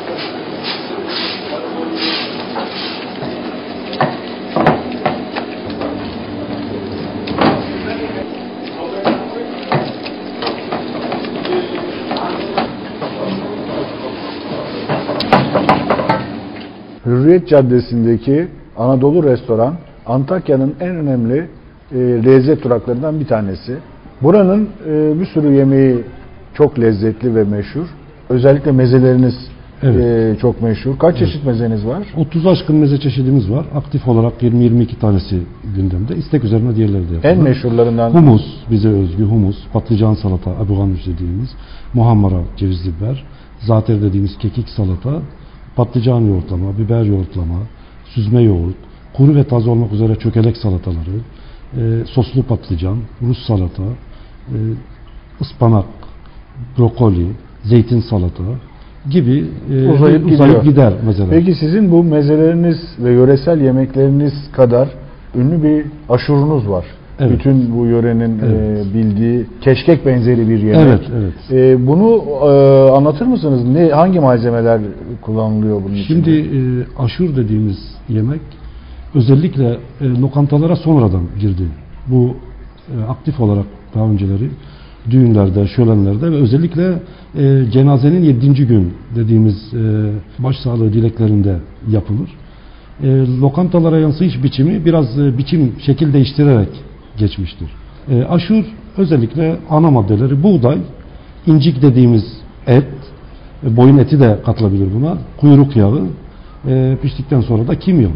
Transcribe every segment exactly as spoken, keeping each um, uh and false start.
Hürriyet Caddesi'ndeki Anadolu Restoran, Antakya'nın en önemli e, lezzet duraklarından bir tanesi. Buranın e, bir sürü yemeği çok lezzetli ve meşhur. Özellikle mezeleriniz evet. e, çok meşhur. Kaç evet. çeşit mezeniz var? otuz aşkın meze çeşidimiz var. Aktif olarak yirmi yirmi iki tanesi gündemde. İstek üzerine diğerleri de yapıyorlar. En meşhurlarından? Humus, bize özgü humus, patlıcan salata, abuganus dediğimiz, muhammara, cevizli biber, zater dediğimiz kekik salata, patlıcan yoğurtlama, biber yoğurtlama, süzme yoğurt, kuru ve taze olmak üzere çökelek salataları, e, soslu patlıcan, Rus salata, e, ıspanak, brokoli, zeytin salata gibi e, uzayıp, uzayıp gider mesela. Peki sizin bu mezeleriniz ve yöresel yemekleriniz kadar ünlü bir aşurunuz var. Evet. Bütün bu yörenin evet. e, bildiği keşkek benzeri bir yemek. Evet, evet. E, bunu e, anlatır mısınız? Ne, hangi malzemeler kullanılıyor bunun için? Şimdi e, aşur dediğimiz yemek özellikle e, lokantalara sonradan girdi. Bu e, aktif olarak daha önceleri düğünlerde, şölenlerde ve özellikle e, cenazenin yedinci gün dediğimiz e, başsağlığı dileklerinde yapılır. E, lokantalara yansıyış biçimi biraz e, biçim, şekil değiştirerek geçmiştir. E, aşur özellikle ana maddeleri buğday, incik dediğimiz et, e, boyun eti de katılabilir buna, kuyruk yağı, e, piştikten sonra da kimyon.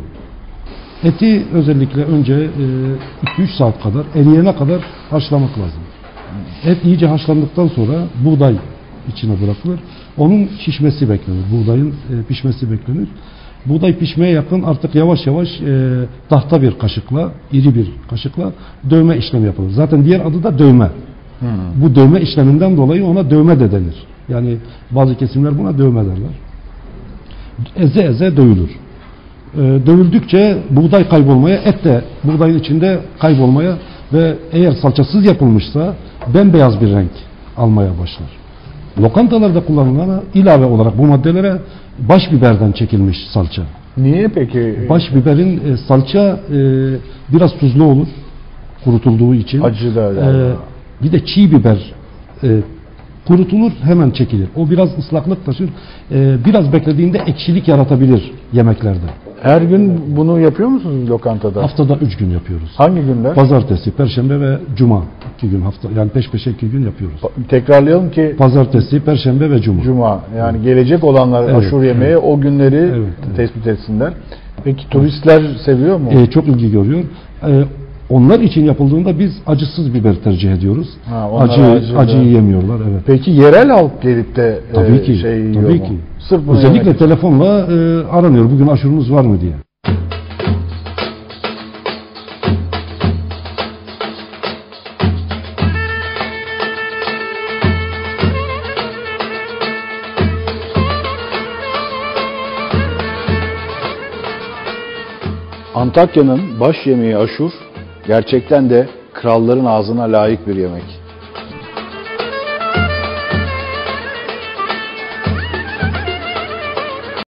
Eti özellikle önce iki üç saat kadar, eriyene kadar haşlamak lazım. Et iyice haşlandıktan sonra buğday içine bırakılır. Onun şişmesi beklenir, buğdayın e, pişmesi beklenir. Buğday pişmeye yakın artık yavaş yavaş e, tahta bir kaşıkla, iri bir kaşıkla dövme işlemi yapılır. Zaten diğer adı da dövme. Hmm. Bu dövme işleminden dolayı ona dövme de denir. Yani bazı kesimler buna dövme derler. Eze eze dövülür. E, dövüldükçe buğday kaybolmaya, et de buğdayın içinde kaybolmaya ve eğer salçasız yapılmışsa bembeyaz bir renk almaya başlar. Lokantalarda kullanılan ilave olarak bu maddelere baş biberden çekilmiş salça. Niye peki? Baş biberin e, salça e, biraz tuzlu olur kurutulduğu için. Acı da e, bir de çiğ biber e, kurutulur hemen çekilir. O biraz ıslaklık taşır. E, biraz beklediğinde ekşilik yaratabilir yemeklerde. Her gün bunu yapıyor musunuz lokantada? Haftada üç gün yapıyoruz. Hangi günler? Pazartesi, Perşembe ve Cuma. iki gün hafta, yani peş peşe iki gün yapıyoruz. Tekrarlayalım ki. Pazartesi, Perşembe ve Cuma. Cuma. Yani evet. Gelecek olanlar evet, aşure yemeği evet. o günleri evet, evet. tespit etsinler. Peki turistler seviyor mu? Ee, çok ilgi görüyor. Ee, onlar için yapıldığında biz acısız biber tercih ediyoruz. Ha, acı acı acıyı yemiyorlar. Evet. Peki yerel halk gelip de tabii e, ki, şey yiyor tabii mu? ki. Sırf özellikle yemek. Telefonla e, aranıyor. Bugün aşurunuz var mı diye. Antakya'nın baş yemeği aşur, gerçekten de kralların ağzına layık bir yemek.